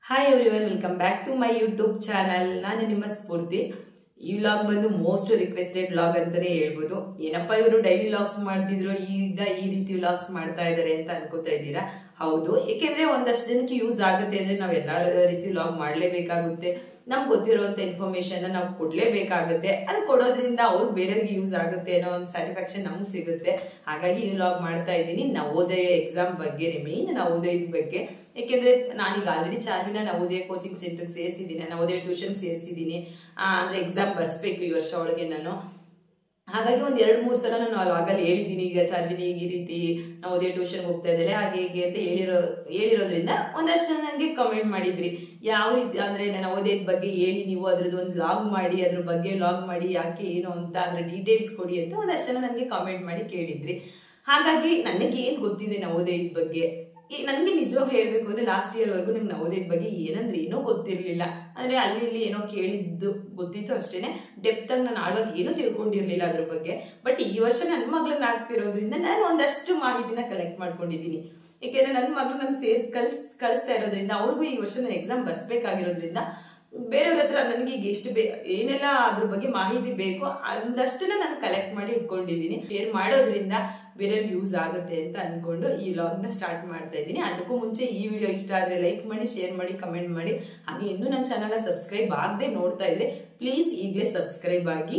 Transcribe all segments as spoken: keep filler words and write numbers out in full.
Hi everyone, welcome back to my YouTube channel. ನಾನು ನಿಮ್ಮ ಸ್ಫೂರ್ತಿ. ಈ ವ್ಲಾಗ್ ಬಂದು ಮೋಸ್ಟ್ ರಿಕ್ವೆಸ್ಟೆಡ್ ವ್ಲಾಗ್ ಅಂತಾನೆ ಹೇಳ್ಬೋದು. ಏನಪ್ಪಾ ಇವರು ಡೈಲಿ ವ್ಲಾಗ್ಸ್ ಮಾಡ್ತಿದ್ರು, ಈಗ ಈ ರೀತಿ ವ್ಲಾಗ್ಸ್ ಮಾಡ್ತಾ ಇದಾರೆ ಅಂತ ಅನ್ಕೋತಾ ಇದ್ದೀರಾ. ಹೌದು, ಏಕೆಂದ್ರೆ ಒಂದಷ್ಟು ಜನಕ್ಕೆ ಯೂಸ್ ಆಗುತ್ತೆ ಅಂದ್ರೆ ನಾವ್ ಎಲ್ಲಾ ರೀತಿ ವ್ಲಾಗ್ ಮಾಡ್ಲೇಬೇಕಾಗುತ್ತೆ. ನಮ್ಗೆ ಗೊತ್ತಿರುವಂತ ಇನ್ಫಾರ್ಮೇಶನ್ ನಾವು ಕೊಡ್ಲೇಬೇಕಾಗುತ್ತೆ. ಅದು ಕೊಡೋದ್ರಿಂದ ಅವ್ರಿಗೆ ಬೇರೆಯವ್ರಿಗೆ ಯೂಸ್ ಆಗುತ್ತೆ ಅನ್ನೋ ಒಂದು ಸ್ಯಾಟಿಸ್ಫ್ಯಾಕ್ಷನ್ ನಮ್ಗೆ ಸಿಗುತ್ತೆ. ಹಾಗಾಗಿ ಈ ವ್ಲಾಗ್ ಮಾಡ್ತಾ ಇದ್ದೀನಿ ನವೋದಯ ಎಕ್ಸಾಮ್ ಬಗ್ಗೆ, ಮೇನ್ ನವೋದಯದ ಬಗ್ಗೆ. ಯಾಕೆಂದ್ರೆ ನಾನೀಗ ಆಲ್ರೆಡಿ ಚಾರ್ವಿನ ನವೋದಯ ಕೋಚಿಂಗ್ ಸೆಂಟರ್ಗೆ ಸೇರಿಸಿದ್ದೀನಿ, ನವೋದಯ ಟ್ಯೂಷನ್ ಸೇರಿಸಿದ್ದೀನಿ. ಅಂದ್ರೆ ಎಕ್ಸಾಮ್ ಬರ್ಸ್ಬೇಕು ಈ ವರ್ಷ ಒಳಗೆ ನಾನು. ಹಾಗಾಗಿ ಒಂದ್ ಎರಡ್ ಮೂರ್ ಸಲ ನಾನು ವ್ಲಾಗಲ್ಲಿ ಹೇಳಿದ್ದೀನಿ, ಈಗ ಚಾರ್ವಿನಿ ಈ ರೀತಿ ನವೋದಯ ಟ್ಯೂಷನ್ ಹೋಗ್ತಾ ಇದ್ದಾಳೆ ಹಾಗೆ ಹೀಗೆ ಅಂತ ಹೇಳಿರೋ ಹೇಳಿರೋದ್ರಿಂದ ಒಂದಷ್ಟು ಜನ ನನಗೆ ಕಮೆಂಟ್ ಮಾಡಿದ್ರಿ, ಯಾವ ರೀತಿ ಅಂದ್ರೆ ನವೋದಯದ ಬಗ್ಗೆ ಹೇಳಿ, ನೀವು ಅದ್ರದ್ದು ಒಂದು ವ್ಲಾಗ್ ಮಾಡಿ, ಅದ್ರ ಬಗ್ಗೆ ವ್ಲಾಗ್ ಮಾಡಿ, ಯಾಕೆ ಏನು ಅಂತ ಅದ್ರ ಡೀಟೇಲ್ಸ್ ಕೊಡಿ ಅಂತ ಒಂದಷ್ಟು ಜನ ನನಗೆ ಕಮೆಂಟ್ ಮಾಡಿ ಕೇಳಿದ್ರಿ. ಹಾಗಾಗಿ ನನಗೆ ಏನ್ ಗೊತ್ತಿದೆ ನವೋದಯದ ಬಗ್ಗೆ, ನನಗೆ ನಿಜವಾಗ್ಲೂ ಹೇಳ್ಬೇಕು ಅಂದ್ರೆ ಲಾಸ್ಟ್ ಇಯರ್ ವರ್ಗು ನಂಗೆ ನವೋದಯದ ಬಗ್ಗೆ ಏನಂದ್ರೆ ಏನೋ ಗೊತ್ತಿರ್ಲಿಲ್ಲ. ಅಂದ್ರೆ ಅಲ್ಲಿ ಇಲ್ಲಿ ಏನೋ ಕೇಳಿದ್ದು ಗೊತ್ತಿತ್ತು ಅಷ್ಟೇನೆ, ಡೆಪ್ತ್ ಆಗಿ ನಾನು ಆಳ್ವಾಗಿ ಏನೂ ತಿಳ್ಕೊಂಡಿರ್ಲಿಲ್ಲ ಅದ್ರ ಬಗ್ಗೆ. ಬಟ್ ಈ ವರ್ಷ ನನ್ನ ಮಗಳನ್ನ ಆಗ್ತಿರೋದ್ರಿಂದ ನಾನು ಒಂದಷ್ಟು ಮಾಹಿತಿನ ಕಲೆಕ್ಟ್ ಮಾಡ್ಕೊಂಡಿದ್ದೀನಿ. ಯಾಕೆಂದ್ರೆ ನನ್ನ ಮಗಳು ನನ್ಗೆ ಸೇರ್ಸ್ ಕಳ್ಸ್ ಕಳಿಸ್ತಾ ಇರೋದ್ರಿಂದ, ಅವ್ರಿಗೂ ಈ ವರ್ಷ ನಾನು ಎಕ್ಸಾಮ್ ಬರ್ಸ್ಬೇಕಾಗಿರೋದ್ರಿಂದ ಬೇರೆಯವ್ರ ಹತ್ರ ನನ್ಗೆ ಈಗ ಎಷ್ಟು ಬೇ ಏನೆಲ್ಲ ಅದ್ರ ಬಗ್ಗೆ ಮಾಹಿತಿ ಬೇಕು ಒಂದಷ್ಟನ್ನ ನಾನು ಕಲೆಕ್ಟ್ ಮಾಡಿ ಇಟ್ಕೊಂಡಿದ್ದೀನಿ. ಶೇರ್ ಮಾಡೋದ್ರಿಂದ ಬೇರೆಯವ್ರಿಗೆ ಯೂಸ್ ಆಗುತ್ತೆ ಅಂತ ಅನ್ಕೊಂಡು ಈ ವ್ಲಾಗ್ನ ಸ್ಟಾರ್ಟ್ ಮಾಡ್ತಾ ಇದ್ದೀನಿ. ಅದಕ್ಕೂ ಮುಂಚೆ ಈ ವಿಡಿಯೋ ಇಷ್ಟ ಆದ್ರೆ ಲೈಕ್ ಮಾಡಿ, ಶೇರ್ ಮಾಡಿ, ಕಮೆಂಟ್ ಮಾಡಿ. ಹಾಗೆ ಇನ್ನೂ ನನ್ನ ಚಾನಲ್ನ ಸಬ್ಸ್ಕ್ರೈಬ್ ಆಗದೆ ನೋಡ್ತಾ ಇದ್ರೆ ಪ್ಲೀಸ್ ಈಗಲೇ ಸಬ್ಸ್ಕ್ರೈಬ್ ಆಗಿ.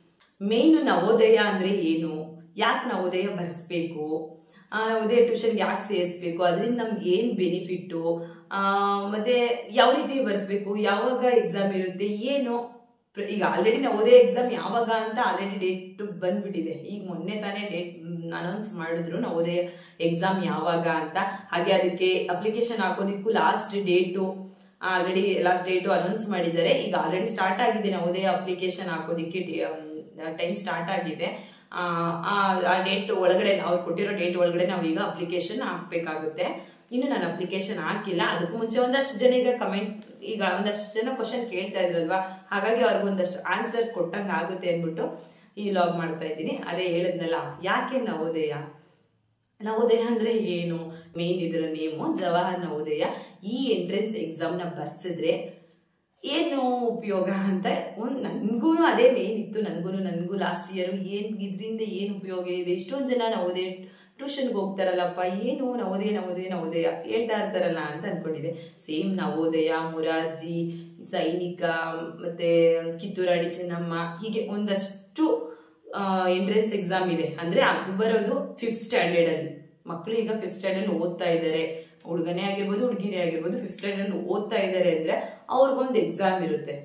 ಮೇನ್ ನವೋದಯ ಅಂದ್ರೆ ಏನು, ಯಾಕೆ ನವೋದಯ ಬರ್ಸ್ಬೇಕು, ನವೋದಯ ಟ್ಯೂಷನ್ ಯಾಕೆ ಸೇರಿಸ್ಬೇಕು, ಅದರಿಂದ ನಮ್ಗೆ ಏನ್ ಬೆನಿಫಿಟ್ಟು, ಆ ಮತ್ತೆ ಯಾವ ರೀತಿ ಬರ್ಸ್ಬೇಕು, ಯಾವಾಗ ಎಕ್ಸಾಮ್ ಇರುತ್ತೆ, ಏನು ಈಗ ಆಲ್ರೆಡಿ ನವೋದಯ ಎಕ್ಸಾಮ್ ಯಾವಾಗ ಅಂತ ಆಲ್ರೆಡಿ ಡೇಟ್ ಬಂದ್ಬಿಟ್ಟಿದೆ. ಈಗ ಮೊನ್ನೆ ತಾನೇ ಡೇಟ್ ಅನೌನ್ಸ್ ಮಾಡಿದ್ರು ನವೋದಯ ಎಕ್ಸಾಮ್ ಯಾವಾಗ ಅಂತ. ಹಾಗೆ ಅದಕ್ಕೆ ಅಪ್ಲಿಕೇಶನ್ ಹಾಕೋದಿಕ್ಕೂ last date already last date announce ಮಾಡಿದ್ದಾರೆ. ಈಗ ಆಲ್ರೆಡಿ ಸ್ಟಾರ್ಟ್ ಆಗಿದೆ ನವೋದಯ ಅಪ್ಲಿಕೇಶನ್ ಹಾಕೋದಿಕ್ಕೆ, ಟೈಮ್ ಸ್ಟಾರ್ಟ್ ಆಗಿದೆ. ಆ ಡೇಟ್ ಒಳಗಡೆ ಅವ್ರು ಕೊಟ್ಟಿರೋ ಡೇಟ್ ಒಳಗಡೆ ನಾವು ಈಗ ಅಪ್ಲಿಕೇಶನ್ ಹಾಕ್ಬೇಕಾಗುತ್ತೆ. ಇನ್ನು ನಾನು ಅಪ್ಲಿಕೇಶನ್ ಹಾಕಿಲ್ಲ. ಅದಕ್ಕೂ ಮುಂಚೆ ಒಂದಷ್ಟು ಜನ ಈಗ ಕಮೆಂಟ್ ಈಗ ಒಂದಷ್ಟು ಜನ ಕ್ವಶನ್ ಕೇಳ್ತಾ ಇದ್ರಲ್ವಾ, ಹಾಗಾಗಿ ಅವ್ರಿಗೆ ಒಂದಷ್ಟು ಆನ್ಸರ್ ಕೊಟ್ಟಂಗೆ ಆಗುತ್ತೆ ಅಂದ್ಬಿಟ್ಟು ಈ ವ್ಲಾಗ್ ಮಾಡ್ತಾ ಇದ್ದೀನಿ. ಅದೇ ಹೇಳಿದ್ನಲ್ಲ, ಯಾಕೆ ನವೋದಯ, ನವೋದಯ ಅಂದ್ರೆ ಏನು, ಮೇನ್ ಇದ್ರ ನೇಮು ಜವಾಹರ್ ನವೋದಯ. ಈ ಎಂಟ್ರೆನ್ಸ್ ಎಕ್ಸಾಮ್ ನ ಬರ್ಸಿದ್ರೆ ಏನು ಉಪಯೋಗ ಅಂತ ಒಂದ್ ನನ್ಗೂ ಅದೇ ಮೇನ್ ಇತ್ತು. ನನ್ಗೂ ನನ್ಗೂ ಲಾಸ್ಟ್ ಇಯರ್ ಏನ್ ಇದ್ರಿಂದ ಏನ್ ಉಪಯೋಗ ಇದೆ. ಇಷ್ಟೊಂದು ಜನ ನವೋದಯ ಟ್ಯೂಷನ್ಗೆ ಹೋಗ್ತಾರಲ್ಲಪ್ಪ, ಏನು ನವೋದಯ ನವೋದಯ ನವೋದಯ ಹೇಳ್ತಾ ಇರ್ತಾರಲ್ಲ ಅಂತ ಅನ್ಕೊಂಡಿದೆ. ಸೇಮ್ ನವೋದಯ, ಮುರಾರ್ಜಿ, ಸೈನಿಕ, ಮತ್ತೆ ಕಿತ್ತೂರಾಣಿ ಚೆನ್ನಮ್ಮ, ಹೀಗೆ ಒಂದಷ್ಟು ಎಂಟ್ರೆನ್ಸ್ ಎಕ್ಸಾಮ್ ಇದೆ. ಅಂದ್ರೆ ಅದು ಬರೋದು ಫಿಫ್ತ್ ಸ್ಟ್ಯಾಂಡರ್ಡ್ ಅಲ್ಲಿ. ಮಕ್ಕಳು ಈಗ ಫಿಫ್ತ್ ಸ್ಟ್ಯಾಂಡರ್ಡ್ ಓದ್ತಾ ಇದ್ದಾರೆ, ಹುಡುಗನೇ ಆಗಿರ್ಬೋದು ಹುಡುಗಿನೇ ಆಗಿರ್ಬೋದು, ಫಿಫ್ತ್ ಸ್ಟ್ಯಾಂಡರ್ಡ್ ಓದ್ತಾ ಇದ್ದಾರೆ ಅಂದ್ರೆ ಅವ್ರಿಗೊಂದು ಎಕ್ಸಾಮ್ ಇರುತ್ತೆ.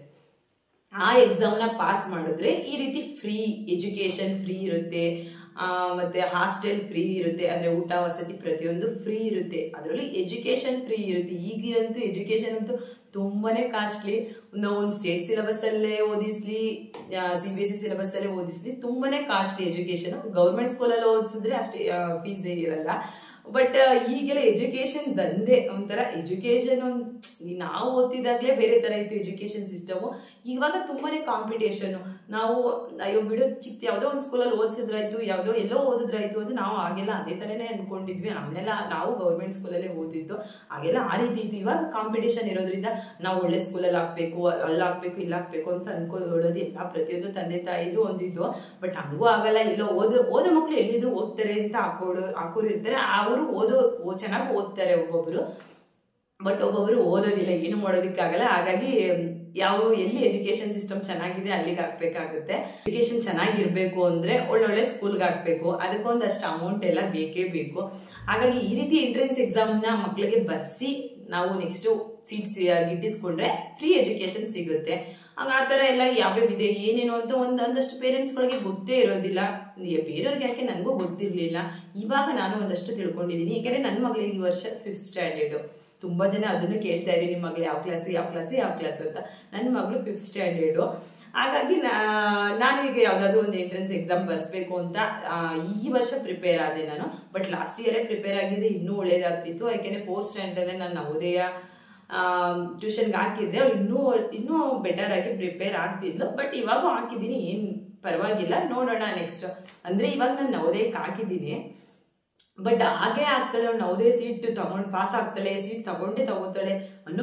ಆ ಎಕ್ಸಾಮ್ ನ ಪಾಸ್ ಮಾಡಿದ್ರೆ ಈ ರೀತಿ ಫ್ರೀ ಎಜುಕೇಶನ್ ಫ್ರೀ ಇರುತ್ತೆ, ಆ ಮತ್ತೆ ಹಾಸ್ಟೆಲ್ ಫ್ರೀ ಇರುತ್ತೆ, ಅಂದ್ರೆ ಊಟ ವಸತಿ ಪ್ರತಿಯೊಂದು ಫ್ರೀ ಇರುತ್ತೆ. ಅದರಲ್ಲಿ ಎಜುಕೇಶನ್ ಫ್ರೀ ಇರುತ್ತೆ. ಈಗಂತೂ ಎಜುಕೇಶನ್ ಅಂತೂ ತುಂಬಾನೇ ಕಾಸ್ಟ್ಲಿ. ನಾವು ಒಂದು ಸ್ಟೇಟ್ ಸಿಲೆಬಸ್ ಅಲ್ಲೇ ಓದಿಸ್ಲಿ, C B S C syllabus ಅಲ್ಲೇ ಓದಿಸ್ಲಿ, ತುಂಬಾನೇ ಕಾಸ್ಟ್ಲಿ ಎಜುಕೇಶನ್. ಗೌರ್ಮೆಂಟ್ ಸ್ಕೂಲಲ್ಲಿ ಓದಿಸಿದ್ರೆ ಅಷ್ಟೇ ಫೀಸ್ ಏನಿರಲ್ಲ. ಬಟ್ ಈಗೆಲ್ಲ ಎಜುಕೇಶನ್ ದಂಧೆ ಒಂಥರ. ಎಜುಕೇಶನ್ ಒಂದ್ ನಾವು ಓದ್ತಿದಾಗ್ಲೇ ಬೇರೆ ತರ ಇತ್ತು ಎಜುಕೇಶನ್ ಸಿಸ್ಟಮ್. ಇವಾಗ ತುಂಬಾನೇ ಕಾಂಪಿಟೇಷನ್. ನಾವು ಅಯ್ಯೋ ಬಿಡೋ ಚಿಕ್ಕ ಯಾವ್ದೋ ಒಂದು ಸ್ಕೂಲಲ್ಲಿ ಓದಿಸಿದ್ರಾಯ್ತು, ಯಾವ್ದೋ ಎಲ್ಲೋ ಓದಿದ್ರಾಯ್ತು ಅಂತ ನಾವು ಆಗೆಲ್ಲ ಅದೇ ತರನೇ ಅನ್ಕೊಂಡಿದ್ವಿ. ನಮ್ಮನ್ನೆಲ್ಲ ನಾವು ಗೌರ್ಮೆಂಟ್ ಸ್ಕೂಲಲ್ಲೇ ಓದಿದ್ದು, ಹಾಗೆಲ್ಲ ಆ ರೀತಿ ಇತ್ತು. ಇವಾಗ ಕಾಂಪಿಟೇಷನ್ ಇರೋದ್ರಿಂದ ನಾವು ಒಳ್ಳೆ ಸ್ಕೂಲಲ್ಲಿ ಹಾಕ್ಬೇಕು, ಅಲ್ಲಿ ಹಾಕ್ಬೇಕು, ಇಲ್ಲಿ ಹಾಕ್ಬೇಕು ಅಂತ ಅನ್ಕೊಳ್ಳೋದು ಎಲ್ಲ ಪ್ರತಿಯೊಂದು ತಂದೆ ತಾಯಿದು ಒಂದಿದ್ದು. ಬಟ್ ಹಂಗೂ ಆಗಲ್ಲ. ಎಲ್ಲೋ ಓದೋ ಓದೋ ಮಕ್ಳು ಎಲ್ಲಿದ್ರು ಓದ್ತಾರೆ ಅಂತ ಹಾಕೋಡು ಹಾಕೋರು ಇರ್ತಾರೆ. ಅವರು ಓದೋ ಚೆನ್ನಾಗಿ ಓದ್ತಾರೆ ಒಬ್ಬೊಬ್ರು, ಬಟ್ ಒಬ್ಬೊಬ್ರು ಓದೋದಿಲ್ಲ, ಏನು ಮಾಡೋದಕ್ಕಾಗಲ್ಲ. ಹಾಗಾಗಿ ಯಾವ ಎಲ್ಲಿ ಎಜುಕೇಶನ್ ಸಿಸ್ಟಮ್ ಚೆನ್ನಾಗಿದೆ ಅಲ್ಲಿಗೆ ಹಾಕ್ಬೇಕಾಗುತ್ತೆ. ಎಜುಕೇಶನ್ ಚೆನ್ನಾಗಿರ್ಬೇಕು ಅಂದ್ರೆ ಒಳ್ಳೊಳ್ಳೆ ಸ್ಕೂಲ್ಗೆ ಹಾಕ್ಬೇಕು. ಅದಕ್ಕೊಂದಷ್ಟು ಅಮೌಂಟ್ ಎಲ್ಲ ಬೇಕೇ ಬೇಕು. ಹಾಗಾಗಿ ಈ ರೀತಿ ಎಂಟ್ರೆನ್ಸ್ ಎಕ್ಸಾಮ್ ನ ಮಕ್ಕಳಿಗೆ ಬರ್ಸಿ ನಾವು ನೆಕ್ಸ್ಟ್ ಸೀಟ್ಸ್ ಗಿಟ್ಟಿಸ್ಕೊಂಡ್ರೆ ಫ್ರೀ ಎಜುಕೇಶನ್ ಸಿಗುತ್ತೆ. ಆಗ ಆ ತರ ಎಲ್ಲ ಯಾವ್ಯಾವ ಇದೆ ಏನೇನು ಅಂತ ಒಂದ್ ಒಂದಷ್ಟು ಪೇರೆಂಟ್ಸ್ ಗಳಿಗೆ ಗೊತ್ತೇ ಇರೋದಿಲ್ಲ. ಬೇರೆಯವ್ರಿಗೆ ಯಾಕೆ ನನಗೂ ಗೊತ್ತಿರ್ಲಿಲ್ಲ. ಇವಾಗ ನಾನು ಒಂದಷ್ಟು ತಿಳ್ಕೊಂಡಿದ್ದೀನಿ. ಯಾಕಂದ್ರೆ ನನ್ನ ಮಗಳಿಗೆ ಈ ವರ್ಷ ಫಿಫ್ತ್ ಸ್ಟ್ಯಾಂಡರ್ಡ್. ತುಂಬಾ ಜನ ಅದನ್ನು ಕೇಳ್ತಾ ಇದ್ದೀನಿ, ನಿಮ್ಮ ಮಗಳು ಯಾವ ಕ್ಲಾಸ್ ಯಾವ ಕ್ಲಾಸ್ ಯಾವ ಕ್ಲಾಸ್ ಅಂತ. ನನ್ನ ಮಗಳು ಫಿಫ್ತ್ ಸ್ಟ್ಯಾಂಡರ್ಡ್. ಹಾಗಾಗಿ ನಾನು ಈಗ ಯಾವ್ದಾದ್ರು ಒಂದು ಎಂಟ್ರೆನ್ಸ್ ಎಕ್ಸಾಮ್ ಬರ್ಸ್ಬೇಕು ಅಂತ ಈ ವರ್ಷ ಪ್ರಿಪೇರ್ ಆದೆ ನಾನು. ಬಟ್ ಲಾಸ್ಟ್ ಇಯರೇ ಪ್ರಿಪೇರ್ ಆಗಿದ್ರೆ ಇನ್ನೂ ಒಳ್ಳೇದಾಗ್ತಿತ್ತು. ಯಾಕೆಂದ್ರೆ ಫೋರ್ತ್ ಸ್ಟ್ಯಾಂಡರ್ಡ್ ನಾನು ನವೋದಯ ಟ್ಯೂಷನ್ಗೆ ಹಾಕಿದ್ರೆ ಅವಳು ಇನ್ನೂ ಇನ್ನೂ ಬೆಟರ್ ಆಗಿ ಪ್ರಿಪೇರ್ ಆಗ್ತಿದ್ಲು. ಬಟ್ ಇವಾಗ ಹಾಕಿದ್ದೀನಿ, ಏನ್ ಪರವಾಗಿಲ್ಲ, ನೋಡೋಣ ನೆಕ್ಸ್ಟ್. ಅಂದ್ರೆ ಇವಾಗ ನಾನು ನವೋದಯಕ್ಕೆ ಹಾಕಿದ್ದೀನಿ, ಬಟ್ ಹಾಗೆ ಆಗ್ತಾಳೆ, ಅವ್ನು ಯಾವುದೇ ಸೀಟ್ ತಗೊಂಡು ಪಾಸ್ ಆಗ್ತಾಳೆ, ಸೀಟ್ ತಗೊಂಡೇ ತಗೋತಾಳೆ ಅನ್ನೋ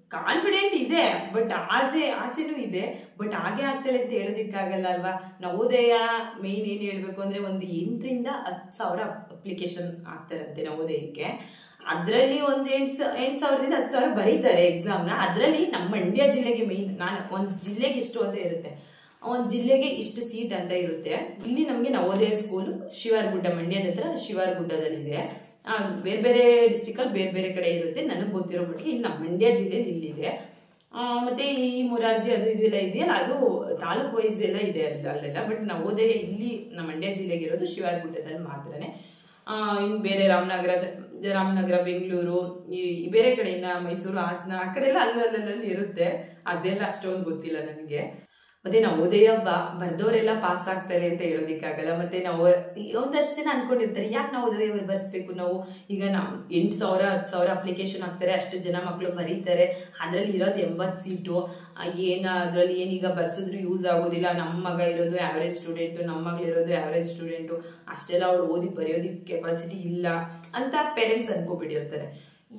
ಕಾನ್ಫಿಡೆಂಟ್ ಇದೆ, ಬಟ್ ಆಸೆ ಆಸೆನೂ ಇದೆ, ಬಟ್ ಹಾಗೆ ಆಗ್ತಾಳೆ ಅಂತ ಹೇಳೋದಿಕ್ಕಾಗಲ್ಲ ಅಲ್ವಾ. ನವೋದಯ ಮೇನ್ ಏನ್ ಹೇಳ್ಬೇಕು ಅಂದ್ರೆ ಒಂದು ಎಂಟರಿಂದ ಹತ್ತು ಸಾವಿರ ಅಪ್ಲಿಕೇಶನ್ ಆಗ್ತಾರಂತೆ ನವೋದಯಕ್ಕೆ. ಅದ್ರಲ್ಲಿ ಒಂದ್ ಎಂಟ್ ಎಂಟ್ ಸಾವಿರದಿಂದ ಹತ್ತು ಸಾವಿರ ಬರೀತಾರೆ ಎಕ್ಸಾಮ್ನ. ಅದ್ರಲ್ಲಿ ನಮ್ಮ ಮಂಡ್ಯ ಜಿಲ್ಲೆಗೆ ಮೇನ್, ನಾನು ಒಂದ್ ಜಿಲ್ಲೆಗೆ ಇಷ್ಟು ಅಂತ ಇರುತ್ತೆ, ಒಂದ್ ಜಿಲ್ಲೆಗೆ ಇಷ್ಟು ಸೀಟ್ ಅಂತ ಇರುತ್ತೆ. ಇಲ್ಲಿ ನಮ್ಗೆ ನವೋದಯ ಸ್ಕೂಲ್ ಶಿವಾರಗುಡ್ಡ, ಮಂಡ್ಯದ ಹತ್ರ ಶಿವಾರಗುಡ್ಡದಲ್ಲಿದೆ. ಆ ಬೇರೆ ಬೇರೆ ಡಿಸ್ಟಿಕ್ ಅಲ್ಲಿ ಬೇರೆ ಬೇರೆ ಕಡೆ ಇರುತ್ತೆ, ನನಗೆ ಗೊತ್ತಿರೋ ಮಟ್ಟಿಗೆ ಇಲ್ಲಿ ನಮ್ಮ ಮಂಡ್ಯ ಜಿಲ್ಲೆಯಲ್ಲಿ ಇಲ್ಲಿದೆ. ಆ ಮತ್ತೆ ಈ ಮುರಾರ್ಜಿ ಅದು ಇದೆಲ್ಲ ಇದೆಯಲ್ಲ, ಅದು ತಾಲೂಕ್ ವೈಸ್ ಎಲ್ಲ ಇದೆ ಅಲ್ಲ ಅಲ್ಲೆಲ್ಲ. ಬಟ್ ನವೋದಯ ಇಲ್ಲಿ ನಮ್ಮ ಮಂಡ್ಯ ಜಿಲ್ಲೆಗೆ ಇರೋದು ಶಿವಾರಗುಡ್ಡದಲ್ಲಿ ಮಾತ್ರನೇ. ಆ ಇನ್ನು ಬೇರೆ ರಾಮನಗರ ರಾಮನಗರ ಬೆಂಗಳೂರು ಈ ಬೇರೆ ಕಡೆಯಿಂದ ಮೈಸೂರು ಹಾಸನ ಆ ಕಡೆ ಎಲ್ಲ ಅಲ್ಲಲ್ಲಿ ಇರುತ್ತೆ. ಅದೆಲ್ಲ ಅಷ್ಟೊಂದು ಗೊತ್ತಿಲ್ಲ ನನಗೆ. ಮತ್ತೆ ನವೋದಯ ಬ ಬರ್ದವರೆಲ್ಲ ಪಾಸ್ ಆಗ್ತಾರೆ ಅಂತ ಹೇಳೋದಿಕ್ಕಾಗಲ್ಲ. ಮತ್ತೆ ನಾವು ಒಂದಷ್ಟು ಜನ ಅನ್ಕೊಂಡಿರ್ತಾರೆ, ಯಾಕೆ ನವೋದಯ ಬರ್ಸ್ಬೇಕು ನಾವು, ಈಗ ನಾವು ಎಂಟು ಸಾವಿರ ಹತ್ತು ಸಾವಿರ ಅಪ್ಲಿಕೇಶನ್ ಹಾಕ್ತಾರೆ, ಅಷ್ಟು ಜನ ಮಕ್ಕಳು ಬರೀತಾರೆ, ಅದ್ರಲ್ಲಿ ಇರೋದು ಎಂಬತ್ತು ಸೀಟು, ಏನ ಅದ್ರಲ್ಲಿ ಏನೀಗ ಬರ್ಸಿದ್ರು ಯೂಸ್ ಆಗೋದಿಲ್ಲ, ನಮ್ಮ ಮಗ ಇರೋದು ಆವ್ರೇಜ್ ಸ್ಟೂಡೆಂಟು, ನಮ್ಮ ಮಗಳು ಇರೋದು ಆವ್ರೇಜ್ ಸ್ಟೂಡೆಂಟು, ಅಷ್ಟೆಲ್ಲ ಅವಳು ಓದಿ ಬರೆಯೋದಿಕ್ಕೆ ಕೆಪಾಸಿಟಿ ಇಲ್ಲ ಅಂತ ಪೇರೆಂಟ್ಸ್ ಅನ್ಕೋಬಿಟ್ಟಿರ್ತಾರೆ.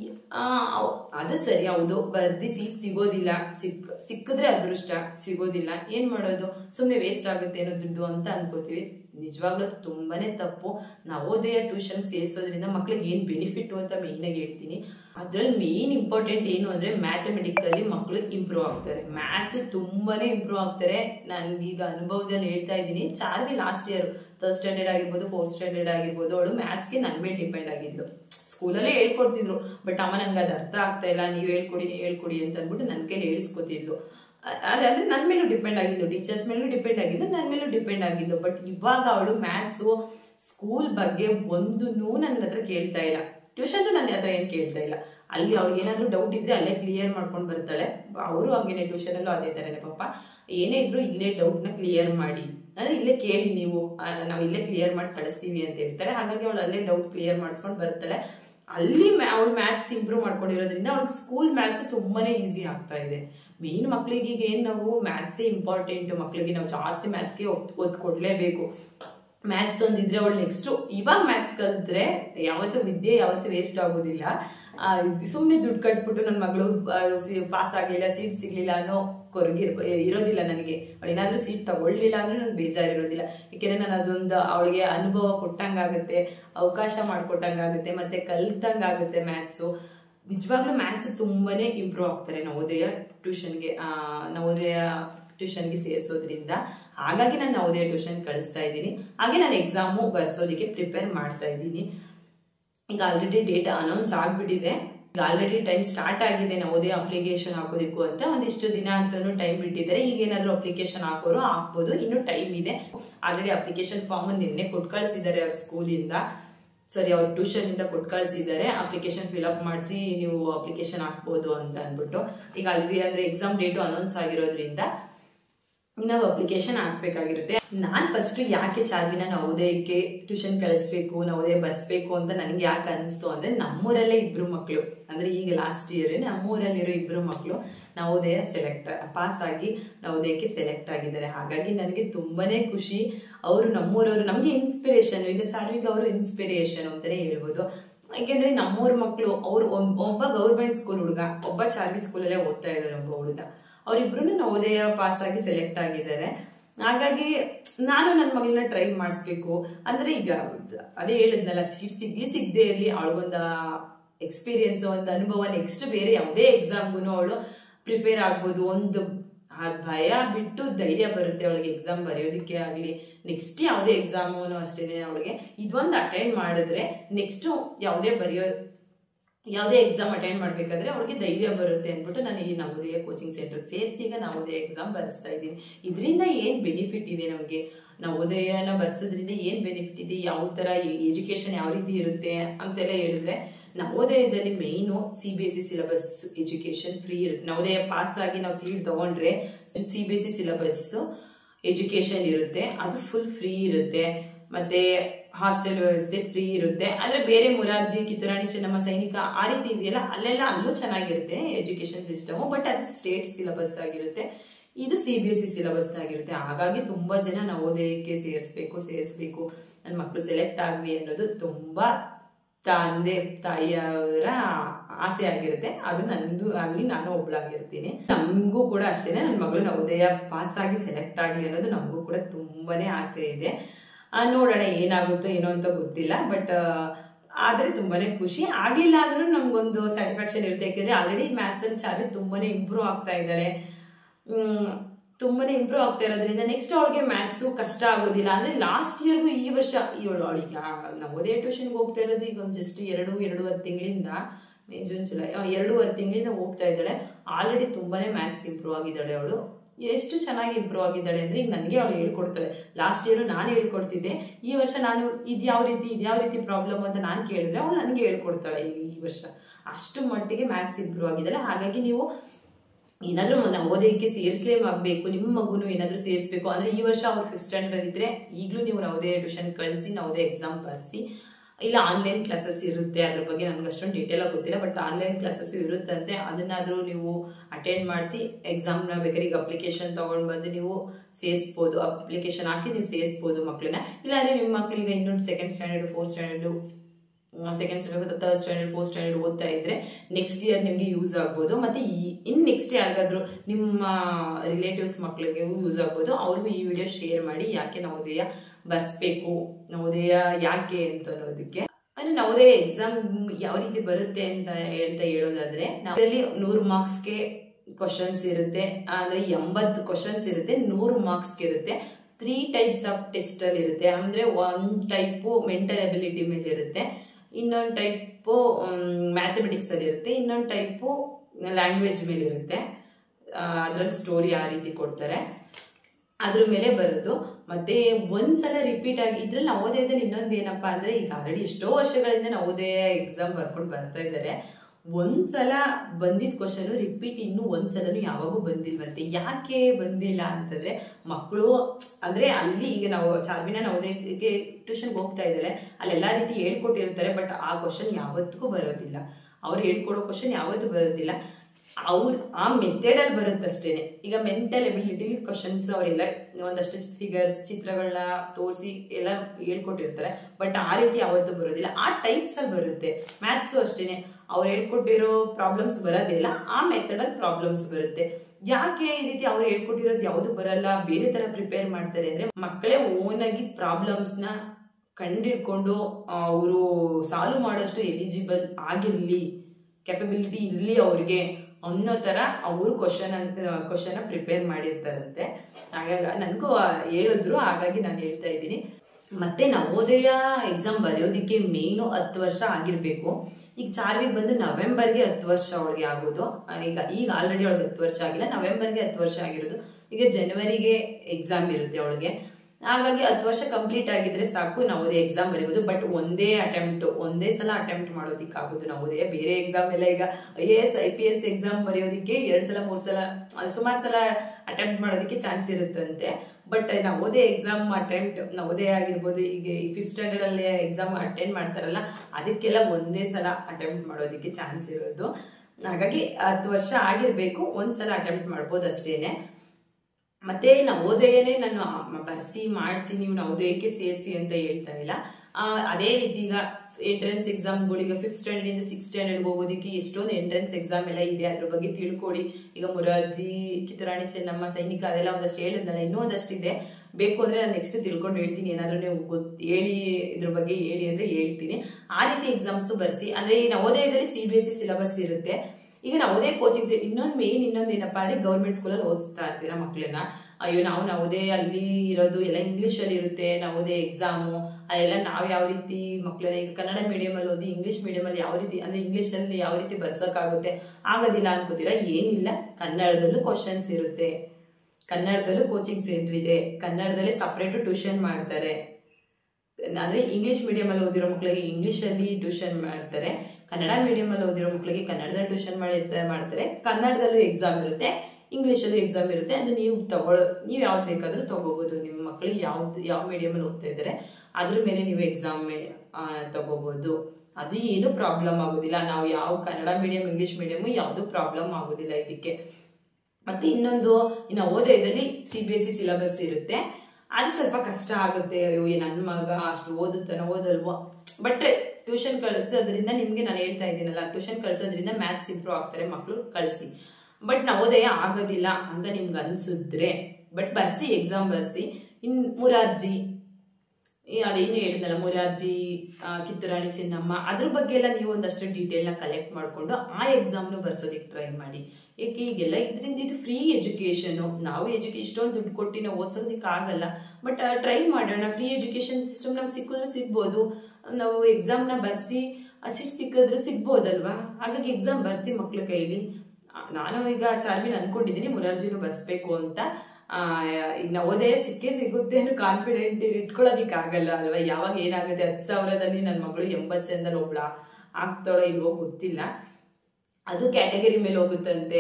ಅದು ಸರಿ, ಹೌದು, ಬರ್ದಿ ಸೀಟ್ ಸಿಗೋದಿಲ್ಲ, ಸಿಕ್ ಸಿಕ್ಕಿದ್ರೆ ಅದೃಷ್ಟ, ಸಿಗೋದಿಲ್ಲ ಏನ್ ಮಾಡೋದು, ಸುಮ್ಮನೆ ವೇಸ್ಟ್ ಆಗುತ್ತೆ ಏನೋ ದುಡ್ಡು ಅಂತ ಅನ್ಕೋತೀವಿ. ನಿಜವಾಗ್ಲೂ ಅದು ತುಂಬಾನೇ ತಪ್ಪು. ನವೋದಯ ಟ್ಯೂಷನ್ ಸೇರಿಸೋದ್ರಿಂದ ಮಕ್ಳಿಗೆ ಏನ್ ಬೆನಿಫಿಟ್ ಅಂತ ಮೇಯ್ನ್ ಆಗಿ ಹೇಳ್ತೀನಿ. ಅದ್ರಲ್ಲಿ ಮೇನ್ ಇಂಪಾರ್ಟೆಂಟ್ ಏನು ಅಂದ್ರೆ ಮ್ಯಾಥಮೆಟಿಕಲ್ಲಿ ಮಕ್ಕಳು ಇಂಪ್ರೂವ್ ಆಗ್ತಾರೆ, ಮ್ಯಾಥ್ಸ್ ತುಂಬಾನೇ ಇಂಪ್ರೂವ್ ಆಗ್ತಾರೆ. ನನ್ಗೀಗ ಅನುಭವದಲ್ಲಿ ಹೇಳ್ತಾ ಇದ್ದೀನಿ. Charvi last year third standard ಆಗಿರ್ಬೋದು, ಫೋರ್ತ್ ಸ್ಟ್ಯಾಂಡರ್ಡ್ ಆಗಿರ್ಬೋದು, ಅವಳು ಮ್ಯಾಥ್ಸ್ಗೆ ನನ್ ಮೇಲೆ ಡಿಪೆಂಡ್ ಆಗಿದ್ಲು. ಸ್ಕೂಲಲ್ಲೇ ಹೇಳ್ಕೊಡ್ತಿದ್ರು, ಬಟ್ ಅಮ್ಮ ನಂಗೆ ಅದು ಅರ್ಥ ಆಗ್ತಾ ಇಲ್ಲ, ನೀವ್ ಹೇಳ್ಕೊಡಿ ನೀವ್ ಹೇಳ್ಕೊಡಿ ಅಂತ ಅಂದ್ಬಿಟ್ಟು ನನ್ ಕೈಲಿ ಹೇಳ್ಸ್ಕೊತಿದ್ಲು. ಅದಾದ್ರೆ ನನ್ ಮೇಲೂ ಡಿಪೆಂಡ್ ಆಗಿದ್ದು, ಟೀಚರ್ಸ್ ಮೇಲೂ ಡಿಪೆಂಡ್ ಆಗಿದ್ದು, ನನ್ ಮೇಲೂ ಡಿಪೆಂಡ್ ಆಗಿದ್ದು. ಬಟ್ ಇವಾಗ ಅವಳು ಮ್ಯಾಥ್ಸು ಸ್ಕೂಲ್ ಬಗ್ಗೆ ಒಂದೂ ನನ್ನ ಹತ್ರ ಕೇಳ್ತಾ ಇಲ್ಲ, ಟ್ಯೂಷನ್ ನನ್ನ ಹತ್ರ ಏನ್ ಕೇಳ್ತಾ ಇಲ್ಲ. ಅಲ್ಲಿ ಅವ್ಳಿಗೆ ಏನಾದ್ರು ಡೌಟ್ ಇದ್ರೆ ಅಲ್ಲೇ ಕ್ಲಿಯರ್ ಮಾಡ್ಕೊಂಡು ಬರ್ತಾಳೆ. ಅವರು ಹಂಗೇನೆ ಟ್ಯೂಷನ್ ಅಲ್ಲೂ ಅದೇ ತರನೇ ಪಾಪ, ಏನೇ ಇದ್ರು ಇಲ್ಲೇ ಡೌಟ್ ನ ಕ್ಲಿಯರ್ ಮಾಡಿ ಅಂದ್ರೆ ಇಲ್ಲೇ ಕೇಳಿ ನೀವು, ನಾವು ಇಲ್ಲೇ ಕ್ಲಿಯರ್ ಮಾಡಿ ಕಳಿಸ್ತೀವಿ ಅಂತ ಹೇಳ್ತಾರೆ. ಹಾಗಾಗಿ ಅವಳು ಅಲ್ಲೇ ಡೌಟ್ ಕ್ಲಿಯರ್ ಮಾಡಿಸ್ಕೊಂಡು ಬರ್ತಾಳೆ. ಅಲ್ಲಿ ಅವಳು ಮ್ಯಾಥ್ಸ್ ಇಂಪ್ರೂವ್ ಮಾಡ್ಕೊಂಡಿರೋದ್ರಿಂದ ಅವಳಿಗೆ ಸ್ಕೂಲ್ ಮ್ಯಾಥ್ಸ್ ತುಂಬಾನೇ ಈಸಿ ಆಗ್ತಾ ಇದೆ. ಮೇನ್ ಮಕ್ಳಿಗೆ ಈಗ ಏನ್ ನಾವು ಮ್ಯಾಥ್ಸೇ ಇಂಪಾರ್ಟೆಂಟ್, ಮಕ್ಳಿಗೆ ನಾವು ಜಾಸ್ತಿ ಮ್ಯಾಥ್ಸ್ಗೆ ಒತ್ತು ಕೊಡ್ಲೇಬೇಕು. ಮ್ಯಾಥ್ಸ್ ಒಂದಿದ್ರೆ ಅವಳು ನೆಕ್ಸ್ಟ್ ಇವಾಗ ಮ್ಯಾಥ್ಸ್ ಕಲಿತ್ರೆ ಯಾವತ್ತೂ ವಿದ್ಯೆ ಯಾವತ್ತೂ ವೇಸ್ಟ್ ಆಗೋದಿಲ್ಲ. ಸುಮ್ಮನೆ ದುಡ್ಡು ಕಟ್ಬಿಟ್ಟು ನನ್ನ ಮಗಳು ಪಾಸ್ ಆಗ್ಲಿಲ್ಲ, ಸೀಟ್ ಸಿಗ್ಲಿಲ್ಲ ಅನ್ನೋ ಕೊರಗಿರ್ ಇರೋದಿಲ್ಲ ನನಗೆ. ಅವಳು ಏನಾದ್ರೂ ಸೀಟ್ ತಗೊಳ್ಳಿಲ್ಲ ಅಂದ್ರೆ ನಂಗೆ ಬೇಜಾರಿರೋದಿಲ್ಲ. ಯಾಕೆಂದ್ರೆ ನಾನು ಅದೊಂದು ಅವಳಿಗೆ ಅನುಭವ ಕೊಟ್ಟಂಗಾಗುತ್ತೆ, ಅವಕಾಶ ಮಾಡ್ಕೊಟ್ಟಂಗಾಗುತ್ತೆ, ಮತ್ತೆ ಕಲ್ತಂಗಾಗುತ್ತೆ ಮ್ಯಾಥ್ಸು. ನಿಜವಾಗ್ಲೂ ಮ್ಯಾಥ್ಸ್ ತುಂಬಾನೇ ಇಂಪ್ರೂವ್ ಆಗ್ತಾರೆ ನವೋದಯ ಟ್ಯೂಷನ್ಗೆ ಆ ನವೋದಯ ಟ್ಯೂಷನ್ಗೆ ಸೇರಿಸೋದ್ರಿಂದ. ಹಾಗಾಗಿ ನಾನು ನವೋದಯ ಟ್ಯೂಷನ್ ಕಳಿಸ್ತಾ ಇದ್ದೀನಿ. ಹಾಗೆ ನಾನು ಎಕ್ಸಾಮು ಬರ್ಸೋದಕ್ಕೆ ಪ್ರಿಪೇರ್ ಮಾಡ್ತಾ ಇದ್ದೀನಿ. ಈಗ ಆಲ್ರೆಡಿ ಡೇಟ್ ಅನೌನ್ಸ್ ಆಗ್ಬಿಟ್ಟಿದೆ, ಈಗ ಆಲ್ರೆಡಿ ಟೈಮ್ ಸ್ಟಾರ್ಟ್ ಆಗಿದೆ ನವೋದಯ ಅಪ್ಲಿಕೇಶನ್ ಹಾಕೋದಕ್ಕೂ ಅಂತ. ಒಂದಿಷ್ಟು ದಿನ ಅಂತಾನು ಟೈಮ್ ಬಿಟ್ಟಿದ್ದಾರೆ. ಈಗ ಏನಾದ್ರು ಅಪ್ಲಿಕೇಶನ್ ಹಾಕೋರು ಹಾಕ್ಬೋದು, ಇನ್ನು ಟೈಮ್ ಇದೆ. ಆಲ್ರೆಡಿ ಅಪ್ಲಿಕೇಶನ್ ಫಾರ್ಮ್ ನಿನ್ನೆ ಕೊಟ್ಟು ಕಳಿಸಿದ್ದಾರೆ ಅವ್ರ ಸ್ಕೂಲಿಂದ, ಸರಿ ಅವ್ರ ಟ್ಯೂಷನ್ ಇಂದ ಕೊಟ್ಟು ಕಳಿಸಿದ್ದಾರೆ. ಅಪ್ಲಿಕೇಶನ್ ಫಿಲ್ಅಪ್ ಮಾಡಿಸಿ ನೀವು ಅಪ್ಲಿಕೇಶನ್ ಹಾಕ್ಬೋದು ಅಂತ ಅಂದ್ಬಿಟ್ಟು. ಈಗ ಆಲ್ರೆಡಿ ಅಂದ್ರೆ ಎಕ್ಸಾಮ್ ಡೇಟು ಅನೌನ್ಸ್ ಆಗಿರೋದ್ರಿಂದ ನಾವು ಅಪ್ಲಿಕೇಶನ್ ಹಾಕ್ಬೇಕಾಗಿರುತ್ತೆ. ನಾನ್ ಫಸ್ಟ್ ಯಾಕೆ ಚಾರ್ವಿನ ನವೋದಯಕ್ಕೆ ಟ್ಯೂಷನ್ ಕಳಿಸ್ಬೇಕು, ನವೋದಯ ಬರ್ಸ್ಬೇಕು ಅಂತ ನನ್ಗೆ ಯಾಕೆ ಅನಿಸ್ತು ಅಂದ್ರೆ, ನಮ್ಮೂರಲ್ಲೇ ಇಬ್ರು ಮಕ್ಕಳು ಅಂದ್ರೆ ಈಗ ಲಾಸ್ಟ್ ಇಯರ್ ನಮ್ಮೂರಲ್ಲಿರೋ ಇಬ್ರು ಮಕ್ಕಳು ನವೋದಯ ಸೆಲೆಕ್ಟ್ ಪಾಸ್ ಆಗಿ ನವೋದಯಕ್ಕೆ ಸೆಲೆಕ್ಟ್ ಆಗಿದ್ದಾರೆ. ಹಾಗಾಗಿ ನನಗೆ ತುಂಬಾನೇ ಖುಷಿ. ಅವರು ನಮ್ಮೂರವರು ನಮ್ಗೆ ಇನ್ಸ್ಪಿರೇಷನ್. ಈಗ ಚಾರ್ವಿಗೆ ಅವರು ಇನ್ಸ್ಪಿರೇಷನ್ ಅಂತಾನೆ ಹೇಳ್ಬೋದು. ಯಾಕೆಂದ್ರೆ ನಮ್ಮೂರ ಮಕ್ಕಳು, ಅವ್ರು ಒಬ್ಬ ಗೌರ್ಮೆಂಟ್ ಸ್ಕೂಲ್ ಹುಡುಗ, ಒಬ್ಬ ಚಾರ್ವಿ ಸ್ಕೂಲಲ್ಲೇ ಓದ್ತಾ ಇದ್ದಾರೆ ಒಬ್ಬ ಹುಡುಗ. ಅವರಿಬ್ರು ನವೋದಯ ಪಾಸ್ ಆಗಿ ಸೆಲೆಕ್ಟ್ ಆಗಿದ್ದಾರೆ. ಹಾಗಾಗಿ ನಾನು ನನ್ನ ಮಗಳನ್ನ ಟ್ರೈ ಮಾಡಿಸ್ಬೇಕು ಅಂದ್ರೆ, ಈಗ ಅದೇ ಹೇಳಿದ್ನಲ್ಲ, ಸೀಟ್ ಸಿಗ್ಲಿ ಸಿಗದೆ ಇರಲಿ ಅವಳಿಗೊಂದು ಎಕ್ಸ್ಪೀರಿಯನ್ಸ್, ಒಂದು ಅನುಭವ, ನೆಕ್ಸ್ಟ್ ಬೇರೆ ಯಾವುದೇ ಎಕ್ಸಾಮ್ಗೂ ಅವಳು ಪ್ರಿಪೇರ್ ಆಗ್ಬೋದು. ಒಂದು ಆ ಭಯ ಬಿಟ್ಟು ಧೈರ್ಯ ಬರುತ್ತೆ ಅವಳಿಗೆ ಎಕ್ಸಾಮ್ ಬರೆಯೋದಕ್ಕೆ ಆಗ್ಲಿ, ನೆಕ್ಸ್ಟ್ ಯಾವುದೇ ಎಕ್ಸಾಮು ಅಷ್ಟೇನೆ ಅವಳಿಗೆ ಇದೊಂದು ಅಟೆಂಡ್ ಮಾಡಿದ್ರೆ ನೆಕ್ಸ್ಟ್ ಯಾವುದೇ ಬರೆಯೋ ಯಾವುದೇ ಎಕ್ಸಾಮ್ ಅಟೆಂಡ್ ಮಾಡ್ಬೇಕಾದ್ರೆ ಅವಳಿಗೆ ಧೈರ್ಯ ಬರುತ್ತೆ ಅಂದ್ಬಿಟ್ಟು ನಾನು ಈ ನವೋದಯ ಕೋಚಿಂಗ್ ಸೆಂಟರ್ ಸೇರಿಸಿ ಈಗ ನವೋದಯ ಎಕ್ಸಾಮ್ ಬರ್ಸ್ತಾ ಇದ್ದೀನಿ. ಇದರಿಂದ ಏನ್ ಬೆನಿಫಿಟ್ ಇದೆ ನಮಗೆ, ನವೋದಯನ ಬರ್ಸೋದ್ರಿಂದ ಏನ್ ಬೆನಿಫಿಟ್ ಇದೆ, ಯಾವ ತರ ಎಜುಕೇಶನ್ ಯಾವ ರೀತಿ ಇರುತ್ತೆ ಅಂತೆಲ್ಲ ಹೇಳಿದ್ರೆ, ನವೋದಯದಲ್ಲಿ main C B S C syllabus education free ಇರುತ್ತೆ. ನವೋದಯ ಪಾಸ್ ಆಗಿ ನಾವು ಸೀಟ್ ತಗೊಂಡ್ರೆ C B S C syllabus education ಇರುತ್ತೆ, ಅದು ಫುಲ್ ಫ್ರೀ ಇರುತ್ತೆ. ಮತ್ತೆ ಹಾಸ್ಟೆಲ್ ವ್ಯವಸ್ಥೆ ಫ್ರೀ ಇರುತ್ತೆ. ಆದ್ರೆ ಬೇರೆ ಮುರಾರ್ಜಿ, ಕಿತ್ತೂರಾಣಿ ಚೆನ್ನಮ್ಮ, ಸೈನಿಕ ಆ ರೀತಿ ಇದೆಯಲ್ಲ, ಅಲ್ಲೆಲ್ಲ ಅಲ್ಲೂ ಚೆನ್ನಾಗಿರುತ್ತೆ ಎಜುಕೇಶನ್ ಸಿಸ್ಟಮ್, ಬಟ್ ಅದು ಸ್ಟೇಟ್ ಸಿಲೆಬಸ್ ಆಗಿರುತ್ತೆ, ಇದು C B S C syllabus ಆಗಿರುತ್ತೆ. ಹಾಗಾಗಿ ತುಂಬಾ ಜನ ನವೋದಯಕ್ಕೆ ಸೇರಿಸ್ಬೇಕು ಸೇರಿಸ್ಬೇಕು ನನ್ನ ಮಕ್ಕಳು ಸೆಲೆಕ್ಟ್ ಆಗ್ಲಿ ಅನ್ನೋದು ತುಂಬಾ ತಂದೆ ತಾಯಿಯವರ ಆಸೆ ಆಗಿರುತ್ತೆ, ಅದು ನಂದು ಆಗಲಿ ನಾನು ಒಬ್ಳಾಗಿರ್ತೀನಿ. ನಮಗೂ ಕೂಡ ಅಷ್ಟೇನೆ, ನನ್ನ ಮಗಳು ನವೋದಯ ಪಾಸ್ ಆಗಿ ಸೆಲೆಕ್ಟ್ ಆಗಲಿ ಅನ್ನೋದು ನಮಗೂ ಕೂಡ ತುಂಬಾನೇ ಆಸೆ ಇದೆ. ನೋಡೋಣ ಏನಾಗುತ್ತೋ ಏನೋ ಅಂತ ಗೊತ್ತಿಲ್ಲ, ಬಟ್ ಆದರೆ ತುಂಬಾನೇ ಖುಷಿ. ಆಗ್ಲಿಲ್ಲ ಆದ್ರೂ ನಮ್ಗೊಂದು ಸ್ಯಾಟಿಸ್ಫ್ಯಾಕ್ಷನ್ ಇರುತ್ತೆ, ಯಾಕೆಂದ್ರೆ ಆಲ್ರೆಡಿ ಮ್ಯಾಥ್ಸ್ ಅಲ್ಲಿ ಚಾರ್ವಿ ತುಂಬಾನೇ ಇಂಪ್ರೂವ್ ಆಗ್ತಾ ಇದ್ದಾಳೆ. ಹ್ಮ್ ತುಂಬಾನೇ ಇಂಪ್ರೂವ್ ಆಗ್ತಾ ಇರೋದ್ರಿಂದ ನೆಕ್ಸ್ಟ್ ಅವಳಿಗೆ ಮ್ಯಾಥ್ಸು ಕಷ್ಟ ಆಗೋದಿಲ್ಲ. ಅಂದ್ರೆ ಲಾಸ್ಟ್ ಇಯರ್ಗೂ ಈ ವರ್ಷ ಇವಳು ಅವಳಿಗೆ ನವೋದಯ ಟ್ಯೂಷನ್ಗೆ ಹೋಗ್ತಾ ಇರೋದು ಈಗ ಒಂದು ಜಸ್ಟ್ ಎರಡು ಎರಡೂವರೆ ತಿಂಗಳಿಂದ, ಮೇ ಜೂನ್ ಜುಲೈ ಎರಡೂವರೆ ತಿಂಗಳಿಂದ ಹೋಗ್ತಾ ಇದ್ದಾಳೆ. ಆಲ್ರೆಡಿ ತುಂಬಾನೇ ಮ್ಯಾಥ್ಸ್ ಇಂಪ್ರೂವ್ ಆಗಿದ್ದಾಳೆ ಅವಳು. ಎಷ್ಟು ಚೆನ್ನಾಗಿ ಇಂಪ್ರೂವ್ ಆಗಿದ್ದಾಳೆ ಅಂದ್ರೆ ಈಗ ನನಗೆ ಅವಳು ಹೇಳ್ಕೊಡ್ತಾಳೆ. ಲಾಸ್ಟ್ ಇಯರ್ ನಾನು ಹೇಳ್ಕೊಡ್ತಿದ್ದೆ, ಈ ವರ್ಷ ನಾನು ಇದ್ಯಾವ ರೀತಿ ಇದ್ಯಾವ ರೀತಿ ಪ್ರಾಬ್ಲಮ್ ಅಂತ ನಾನು ಕೇಳಿದ್ರೆ ಅವಳು ನನಗೆ ಹೇಳ್ಕೊಡ್ತಾಳೆ. ಈ ವರ್ಷ ಅಷ್ಟು ಮಟ್ಟಿಗೆ ಮ್ಯಾಥ್ಸ್ ಇಂಪ್ರೂವ್ ಆಗಿದ್ದಾಳೆ. ಹಾಗಾಗಿ ನೀವು ಏನಾದ್ರೂ ನವೋದಯಕ್ಕೆ ಸೇರಿಸಲೇಬೇಕು, ನಿಮ್ಮ ಮಗುನು ಏನಾದ್ರೂ ಸೇರಿಸಬೇಕು ಅಂದ್ರೆ ಈ ವರ್ಷ ಅವ್ರು ಫಿಫ್ತ್ ಸ್ಟ್ಯಾಂಡರ್ಡ್ ಇದ್ರೆ ಈಗಲೂ ನೀವು ನವೋದಯ ಟ್ಯೂಷನ್ ಕಳಿಸಿ ನವೋದಯ ಎಕ್ಸಾಮ್ ಬರ್ಸಿ. ಇಲ್ಲ ಆನ್ಲೈನ್ ಕ್ಲಾಸಸ್ ಇರುತ್ತೆ, ಅದ್ರ ಬಗ್ಗೆ ನನ್ಗೆ ಅಷ್ಟೊಂದು ಡೀಟೇಲ್ ಆಗಿ ಗೊತ್ತಿಲ್ಲ, ಬಟ್ ಆನ್ಲೈನ್ ಕ್ಲಾಸಸ್ ಇರುತ್ತಂತೆ. ಅದನ್ನಾದ್ರೂ ನೀವು ಅಟೆಂಡ್ ಮಾಡಿಸಿ ಎಕ್ಸಾಮ್ನ ಬೇಕಾದ್ರೆ ಈಗ ಅಪ್ಲಿಕೇಶನ್ ತಗೊಂಡು ಬಂದು ನೀವು ಸೇರಿಸ್ಬೋದು. ಅಪ್ಲಿಕೇಶನ್ ಹಾಕಿ ನೀವು ಸೇರಿಸ್ಬೋದು ಮಕ್ಕಳನ್ನ. ಇಲ್ಲಾಂದ್ರೆ ನಿಮ್ಮ ಮಕ್ಳು ಈಗ ಇನ್ನೊಂದು second standard fourth standard second standard third standard fourth standard ಓದ್ತಾ ಇದ್ರೆ ನೆಕ್ಸ್ಟ್ ಇಯರ್ ನಿಮ್ಗೆ ಯೂಸ್ ಆಗ್ಬೋದು. ಮತ್ತೆ ಇನ್ ನೆಕ್ಸ್ಟ್ ಯಾರಿಗಾದ್ರೂ ನಿಮ್ಮ ರಿಲೇಟಿವ್ಸ್ ಮಕ್ಳಿಗೆ ಯೂಸ್ ಆಗ್ಬೋದು. ಅವ್ರಿಗೂ ಈ ವಿಡಿಯೋ ಶೇರ್ ಮಾಡಿ, ಯಾಕೆ ನವೋದಯ ಬರ್ಸ್ಬೇಕು, ನವೋದಯ ಯಾಕೆ ಅಂತ ಅನ್ನೋದಕ್ಕೆ. ಅಂದ್ರೆ ನವೋದಯ ಎಕ್ಸಾಮ್ ಯಾವ ರೀತಿ ಬರುತ್ತೆ ಅಂತ ಅಂತ ಹೇಳೋದಾದ್ರೆ, ಅದರಲ್ಲಿ ನೂರು ಮಾರ್ಕ್ಸ್ಗೆ ಕ್ವಶನ್ಸ್ ಇರುತ್ತೆ. ಅಂದ್ರೆ ಎಂಬತ್ತು ಕ್ವಶನ್ಸ್ ಇರುತ್ತೆ, ನೂರು ಮಾರ್ಕ್ಸ್ಗೆ ಇರುತ್ತೆ. ತ್ರೀ ಟೈಪ್ಸ್ ಆಫ್ ಟೆಸ್ಟ್ ಅಲ್ಲಿ ಇರುತ್ತೆ. ಅಂದ್ರೆ ಒನ್ ಟೈಪು ಮೆಂಟಲ್ ಎಬಿಲಿಟಿ ಮೇಲೆ ಇರುತ್ತೆ, ಇನ್ನೊಂದು ಟೈಪು ಮ್ಯಾಥಮೆಟಿಕ್ಸ್ ಅಲ್ಲಿ ಇರುತ್ತೆ, ಇನ್ನೊಂದು ಟೈಪು ಲ್ಯಾಂಗ್ವೇಜ್ ಮೇಲೆ ಇರುತ್ತೆ. ಅದ್ರಲ್ಲಿ ಸ್ಟೋರಿ ಆ ರೀತಿ ಕೊಡ್ತಾರೆ, ಅದ್ರ ಮೇಲೆ ಬರೋದು. ಮತ್ತೆ ಒಂದ್ಸಲ ರಿಪೀಟ್ ಆಗಿ ಇದ್ರಲ್ಲಿ ನವೋದಯದಲ್ಲಿ ಇನ್ನೊಂದು ಏನಪ್ಪಾ ಅಂದ್ರೆ, ಈಗ ಆಲ್ರೆಡಿ ಎಷ್ಟೋ ವರ್ಷಗಳಿಂದ ನವೋದಯ ಎಕ್ಸಾಮ್ ಬರ್ಕೊಂಡು ಬರ್ತಾ ಇದ್ದಾರೆ. ಒಂದ್ಸಲ ಬಂದಿದ್ ಕ್ವಶನ್ ರಿಪೀಟ್ ಇನ್ನು ಒಂದ್ಸಲನು ಯಾವಾಗೂ ಬಂದಿಲ್ವಂತೆ. ಯಾಕೆ ಬಂದಿಲ್ಲ ಅಂತಂದ್ರೆ, ಮಕ್ಕಳು ಅಂದ್ರೆ ಅಲ್ಲಿ ಈಗ ನಾವು ಚಾರ್ವಿನ ನವೋದಯಕ್ಕೆ ಟ್ಯೂಷನ್ಗೆ ಹೋಗ್ತಾ ಇದ್ದಾಳೆ, ಅಲ್ಲೆಲ್ಲಾ ರೀತಿ ಹೇಳ್ಕೊಟ್ಟಿರ್ತಾರೆ, ಬಟ್ ಆ ಕ್ವಶನ್ ಯಾವತ್ತಿಗೂ ಬರೋದಿಲ್ಲ. ಅವ್ರು ಹೇಳ್ಕೊಡೋ ಕ್ವಶನ್ ಯಾವತ್ತೂ ಬರೋದಿಲ್ಲ. ಅವ್ರ ಆ ಮೆಥಡ್ ಅಲ್ಲಿ ಬರುತ್ತಷ್ಟೇನೆ. ಈಗ ಮೆಂಟಲ್ ಎಬಿಲಿಟಿ ಕ್ವಶನ್ಸ್ ಅವರೆಲ್ಲ ಒಂದಷ್ಟು ಫಿಗರ್ಸ್ ಚಿತ್ರಗಳನ್ನ ತೋರಿಸಿ ಎಲ್ಲ ಹೇಳ್ಕೊಟ್ಟಿರ್ತಾರೆ, ಬಟ್ ಆ ರೀತಿ ಯಾವತ್ತೂ ಬರೋದಿಲ್ಲ. ಆ ಟೈಪ್ಸ್ ಅಲ್ಲಿ ಬರುತ್ತೆ. ಮ್ಯಾಥ್ಸು ಅಷ್ಟೇನೆ, ಅವ್ರು ಹೇಳ್ಕೊಟ್ಟಿರೋ ಪ್ರಾಬ್ಲಮ್ಸ್ ಬರೋದಿಲ್ಲ, ಆ ಮೆಥಡ್ ಅಲ್ಲಿ ಪ್ರಾಬ್ಲಮ್ಸ್ ಬರುತ್ತೆ. ಯಾಕೆ ಈ ರೀತಿ ಅವ್ರು ಹೇಳ್ಕೊಟ್ಟಿರೋದು ಯಾವ್ದು ಬರಲ್ಲ, ಬೇರೆ ತರ ಪ್ರಿಪೇರ್ ಮಾಡ್ತಾರೆ ಅಂದ್ರೆ, ಮಕ್ಕಳೇ ಓನ್ ಆಗಿ ಪ್ರಾಬ್ಲಮ್ಸ್ ನ ಕಂಡಿಡ್ಕೊಂಡು ಅವರು ಸಾಲ್ವ್ ಮಾಡೋಷ್ಟು ಎಲಿಜಿಬಲ್ ಆಗಿರ್ಲಿ, ಕೆಪಬಿಲಿಟಿ ಇರ್ಲಿ ಅವ್ರಿಗೆ ಅನ್ನೋ ತರ ಅವರು ಕ್ವಶನ್ ಅಂತ ಕ್ವಶನ್ ಪ್ರಿಪೇರ್ ಮಾಡಿರ್ತಾರಂತೆ. ಹಾಗಾಗಿ ನನಗೂ ಹೇಳಿದ್ರು, ಹಾಗಾಗಿ ನಾನು ಹೇಳ್ತಾ ಇದ್ದೀನಿ. ಮತ್ತೆ ನವೋದಯ ಎಕ್ಸಾಮ್ ಬರೆಯೋದಿಕ್ಕೆ ಮೇನು ಹತ್ತು ವರ್ಷ ಆಗಿರ್ಬೇಕು. ಈಗ ಚಾರ್ವಿಗೆ ಬಂದು ನವೆಂಬರ್ಗೆ ಹತ್ತು ವರ್ಷ ಅವಳಿಗೆ ಆಗೋದು. ಈಗ ಈಗ ಆಲ್ರೆಡಿ ಅವಳಿಗೆ ಹತ್ತು ವರ್ಷ ಆಗಿಲ್ಲ, ನವೆಂಬರ್ಗೆ ಹತ್ತು ವರ್ಷ ಆಗಿರೋದು. ಈಗ ಜನವರಿಗೆ ಎಕ್ಸಾಮ್ ಇರುತ್ತೆ ಅವಳಿಗೆ. ಹಾಗಾಗಿ ಹತ್ತು ವರ್ಷ ಕಂಪ್ಲೀಟ್ ಆಗಿದ್ರೆ ಸಾಕು ನವೋದಯ ಎಕ್ಸಾಮ್ ಬರೀಬಹುದು. ಬಟ್ ಒಂದೇ ಅಟೆಂಪ್ಟ್ ಒಂದೇ ಸಲ ಅಟೆಂಪ್ಟ್ ಮಾಡೋದಿಕ್ಕೆ ಆಗೋದು ನವೋದಯ. ಬೇರೆ ಎಕ್ಸಾಮ್ ಎಲ್ಲ ಈಗ I A S I P S exam ಬರೆಯೋದಿಕ್ಕೆ ಎರಡ್ ಸಲ ಮೂರ್ ಸಲ ಸುಮಾರು ಸಲ ಅಟೆಂಪ್ಟ್ ಮಾಡೋದಕ್ಕೆ ಚಾನ್ಸ್ ಇರುತ್ತಂತೆ. But Navodaya exam attempt Navodaya ಆಗಿರ್ಬೋದು, ಈಗ ಫಿಫ್ತ್ ಸ್ಟ್ಯಾಂಡರ್ಡ್ ಅಲ್ಲಿ ಎಕ್ಸಾಮ್ ಅಟೆಂಡ್ ಮಾಡ್ತಾರಲ್ಲ, ಅದಕ್ಕೆಲ್ಲ ಒಂದೇ ಸಲ ಅಟೆಂಪ್ಟ್ ಮಾಡೋದಿಕ್ಕೆ ಚಾನ್ಸ್ ಇರೋದು. ಹಾಗಾಗಿ ಹತ್ತು ವರ್ಷ ಆಗಿರ್ಬೇಕು, ಒಂದ್ಸಲ ಅಟೆಂಪ್ಟ್ ಮಾಡ್ಬೋದು ಅಷ್ಟೇನೆ. ಮತ್ತೆ ನವೋದಯನೇ ನಾನು ಬರ್ಸಿ ಮಾಡಿಸಿ ನೀವು ನವೋದಯಕ್ಕೆ ಸೇರಿಸಿ ಅಂತ ಹೇಳ್ತಾ ಇಲ್ಲ. ಅದೇ ರೀತಿ ಈಗ ಎಂಟ್ರೆನ್ಸ್ ಎಕ್ಸಾಮ್ಗಳು ಈಗ ಫಿಫ್ತ್ ಸ್ಟ್ಯಾಂಡರ್ಡ್ ಇಂದ ಸಿಕ್ಸ್ ಸ್ಟ್ಯಾಂಡರ್ಡ್ ಹೋಗೋದಕ್ಕೆ ಎಷ್ಟೊಂದು ಎಂಟ್ರೆನ್ಸ್ ಎಕ್ಸಾಮ್ ಎಲ್ಲ ಇದೆ, ಅದ್ರ ಬಗ್ಗೆ ತಿಳ್ಕೊಳ್ಳಿ. ಈಗ ಮುರಾರ್ಜಿ, ಕಿತ್ತೂರಾಣಿ ಚೆನ್ನಮ್ಮ, ಸೈನಿಕ ಅದೆಲ್ಲ ಒಂದಷ್ಟು ಹೇಳಿದ್ನಲ್ಲ, ಇನ್ನೂ ಒಂದಷ್ಟಿದೆ. ಬೇಕು ಅಂದ್ರೆ ನಾನು ನೆಕ್ಸ್ಟ್ ತಿಳ್ಕೊಂಡು ಹೇಳ್ತೀನಿ. ಏನಾದ್ರೂ ನೀವು ಗೊತ್ತು ಹೇಳಿ ಇದ್ರ ಬಗ್ಗೆ ಹೇಳಿ ಅಂದ್ರೆ ಹೇಳ್ತೀನಿ. ಆ ರೀತಿ ಎಕ್ಸಾಮ್ಸ್ ಬರ್ಸಿ. ಅಂದ್ರೆ ಈ ನವೋದಯದಲ್ಲಿ C B S C syllabus ಇರುತ್ತೆ. ಈಗ ನವೋದಯ ಕೋಚಿಂಗ್ ಇನ್ನೊಂದು ಮೇನ್ ಇನ್ನೊಂದು ಏನಪ್ಪಾ ಅಂದ್ರೆ, ಗೌರ್ಮೆಂಟ್ ಸ್ಕೂಲಲ್ಲಿ ಓದಿಸ್ತಾ ಇರ್ತೀರಾ ಮಕ್ಳನ್ನ. ಅಯ್ಯೋ ನಾವು ನವೋದಯ ಅಲ್ಲಿ ಇರೋದು ಎಲ್ಲ ಇಂಗ್ಲಿಷ್ ಅಲ್ಲಿ ಇರುತ್ತೆ, ನವೋದಯ ಎಕ್ಸಾಮು ಅದೆಲ್ಲ ನಾವ್ ಯಾವ ರೀತಿ ಮಕ್ಳನ್ನ ಈಗ ಕನ್ನಡ ಮೀಡಿಯಂ ಅಲ್ಲಿ ಓದಿ ಇಂಗ್ಲಿಷ್ ಮೀಡಿಯಂ ಅಲ್ಲಿ ಯಾವ ರೀತಿ ಅಂದ್ರೆ ಇಂಗ್ಲಿಷ್ ಅಲ್ಲಿ ಯಾವ ರೀತಿ ಬರ್ಸೋಕ್ಕಾಗುತ್ತೆ, ಆಗೋದಿಲ್ಲ ಅನ್ಕೋತೀರಾ. ಏನಿಲ್ಲ, ಕನ್ನಡದಲ್ಲೂ ಕ್ವಶನ್ಸ್ ಇರುತ್ತೆ, ಕನ್ನಡದಲ್ಲೂ ಕೋಚಿಂಗ್ ಸೆಂಟರ್ ಇದೆ, ಕನ್ನಡದಲ್ಲಿ ಸಪರೇಟ್ ಟ್ಯೂಷನ್ ಮಾಡ್ತಾರೆ. ಅಂದ್ರೆ ಇಂಗ್ಲಿಷ್ ಮೀಡಿಯಂ ಅಲ್ಲಿ ಓದಿರೋ ಮಕ್ಳಿಗೆ ಇಂಗ್ಲಿಷ್ ಅಲ್ಲಿ ಟ್ಯೂಷನ್ ಮಾಡ್ತಾರೆ, ಕನ್ನಡ ಮೀಡಿಯಂ ಅಲ್ಲಿ ಓದಿರೋ ಮಕ್ಳಿಗೆ ಕನ್ನಡದಲ್ಲಿ ಟ್ಯೂಷನ್ ಮಾಡಿರ್ತಾರೆ ಮಾಡ್ತಾರೆ ಕನ್ನಡದಲ್ಲೂ ಎಕ್ಸಾಮ್ ಇರುತ್ತೆ, ಇಂಗ್ಲಿಷ್ ಅಲ್ಲೂ ಎಕ್ಸಾಮ್ ಇರುತ್ತೆ. ಅದು ನೀವು ತಗೊಳ್ಳೋ ನೀವು ಯಾವ್ದು ಬೇಕಾದ್ರೂ ತಗೋಬಹುದು. ನಿಮ್ಮ ಮಕ್ಕಳಿಗೆ ಯಾವ್ದು ಯಾವ ಮೀಡಿಯಂ ಅಲ್ಲಿ ಹೋಗ್ತಾ ಇದ್ದಾರೆ ಅದ್ರ ಮೇಲೆ ನೀವು ಎಕ್ಸಾಮ್ ತಗೋಬಹುದು. ಅದು ಏನು ಪ್ರಾಬ್ಲಮ್ ಆಗೋದಿಲ್ಲ. ನಾವು ಯಾವ ಕನ್ನಡ ಮೀಡಿಯಂ ಇಂಗ್ಲಿಷ್ ಮೀಡಿಯಂ ಯಾವ್ದು ಪ್ರಾಬ್ಲಮ್ ಆಗೋದಿಲ್ಲ ಇದಕ್ಕೆ. ಮತ್ತೆ ಇನ್ನೊಂದು ನವೋದಯದಲ್ಲಿ C B S C syllabus ಇರುತ್ತೆ. ಅದು ಸ್ವಲ್ಪ ಕಷ್ಟ ಆಗುತ್ತೆ. ಅಯ್ಯೋ ನನ್ನ ಮಗ ಅಷ್ಟು ಓದುತ್ತಾನ ಓದಲ್ವೋ, ಬಟ್ ಟ್ಯೂಷನ್ ಕಳಿಸೋದ್ರಿಂದ ನಿಮ್ಗೆ ನಾನು ಹೇಳ್ತಾ ಇದ್ದೀನಲ್ಲ, ಟ್ಯೂಷನ್ ಕಳಿಸೋದ್ರಿಂದ ಮ್ಯಾಥ್ಸ್ ಇಂಪ್ರೂವ್ ಆಗ್ತಾರೆ ಮಕ್ಕಳು, ಕಳಿಸಿ. ಬಟ್ ನವೋದಯ ಆಗೋದಿಲ್ಲ ಅಂತ ನಿಮ್ಗೆ ಅನ್ಸಿದ್ರೆ ಬಟ್ ಬರ್ಸಿ, ಎಕ್ಸಾಮ್ ಬರ್ಸಿ. ಇನ್ ಮುರಾರ್ಜಿ ಅದೇನು ಹೇಳಿದ್ನಲ್ಲ, ಮುರಾರ್ಜಿ, ಕಿತ್ತೂರಾಣಿ ಚೆನ್ನಮ್ಮ, ಅದ್ರ ಬಗ್ಗೆ ಎಲ್ಲ ನೀವು ಒಂದಷ್ಟು ಡೀಟೇಲ್ನ ಕಲೆಕ್ಟ್ ಮಾಡಿಕೊಂಡು ಆ ಎಕ್ಸಾಮ್ನು ಬರ್ಸೋದಕ್ಕೆ ಟ್ರೈ ಮಾಡಿ. ಏಕೆ ಈಗೆಲ್ಲ ಇದರಿಂದ ಇದು ಫ್ರೀ ಎಜುಕೇಷನು, ನಾವು ಎಜುಕೇಶನ್ ಇಷ್ಟೊಂದು ದುಡ್ಡು ಕೊಟ್ಟು ನಾವು ಓದಿಸೋದಕ್ಕೆ ಆಗಲ್ಲ, ಬಟ್ ಟ್ರೈ ಮಾಡೋಣ. ಫ್ರೀ ಎಜುಕೇಷನ್ ಸಿಸ್ಟಮ್ ನಮ್ಗೆ ಸಿಕ್ಕಿದ್ರು ಸಿಗ್ಬೋದು, ನಾವು ಎಕ್ಸಾಮ್ನ ಬರ್ಸಿ ಸೀಟ್ ಸಿಕ್ಕಿದ್ರು ಸಿಗ್ಬೋದಲ್ವಾ. ಹಾಗಾಗಿ ಎಕ್ಸಾಮ್ ಬರ್ಸಿ ಮಕ್ಳ ಕೈಲಿ. ನಾನು ಈಗ ಚಾರ್ಮಿನ್ ಅನ್ಕೊಂಡಿದ್ದೀನಿ ಮುರಾರ್ಜಿನೂ ಬರ್ಸ್ಬೇಕು ಅಂತ. ಈಗ ನವೋದಯ ಸಿಕ್ಕೇ ಸಿಗುತ್ತೆ ಅನ್ನೋ ಕಾನ್ಫಿಡೆಂಟ್ ಇಟ್ಕೊಳ್ಳೋದಿಕ್ಕೆ ಆಗಲ್ಲ ಅಲ್ವಾ. ಯಾವಾಗ ಏನಾಗುತ್ತೆ, ಹತ್ತು ಸಾವಿರದಲ್ಲಿ ನನ್ನ ಮಗಳು ಎಂಬತ್ತು ಜನದಲ್ಲಿ ಒಬ್ಳ ಆಗ್ತಾಳೋ ಇಲ್ವೋ ಗೊತ್ತಿಲ್ಲ. ಅದು ಕ್ಯಾಟಗರಿ ಮೇಲೆ ಹೋಗುತ್ತಂತೆ.